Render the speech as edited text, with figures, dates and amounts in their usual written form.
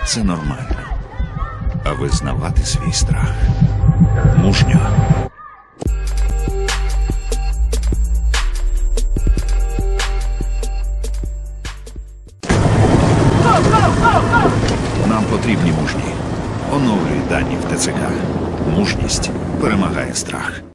Це нормально. А визнавати свій страх мужньо. Нам потрібні мужні. Оновлюй дані в ТЦК. Мужність перемагає страх.